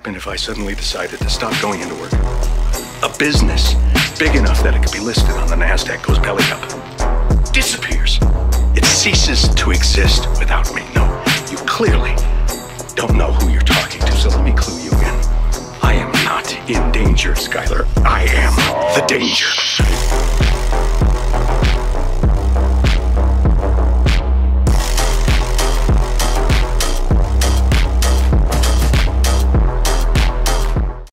happen if I suddenly decided to stop going into work? A business big enough that it could be listed on the NASDAQ goes belly up. Disappears. It ceases to exist without me. No, you clearly don't know who you're talking to, so let me clue you in. I am not in danger, Skylar. I am the danger.